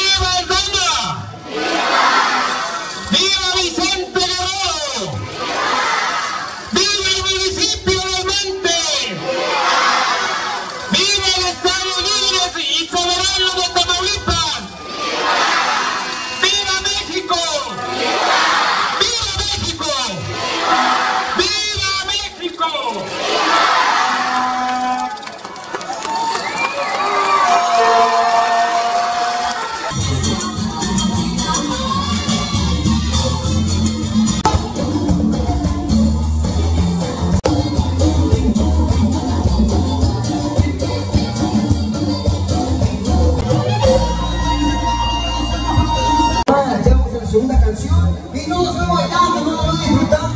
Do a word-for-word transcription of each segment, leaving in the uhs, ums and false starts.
¡Viva el Doma! ¡Viva Vicente Guerrero! ¡Viva el municipio de Almonte! ¡Viva el Estado libre y soberano de Tamaulipas! ¡Viva México! ¡Viva México! ¡Viva México! Segunda canción y no nos vamos bailando, no nos vamos a disfrutar.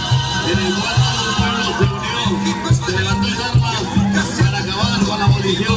El pueblo se unió, se levantó en armas para acabar con la abolición.